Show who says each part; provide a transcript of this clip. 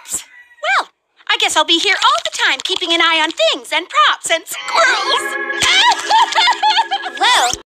Speaker 1: props. Well, I guess I'll be here all the time keeping an eye on things and props and squirrels.
Speaker 2: Well,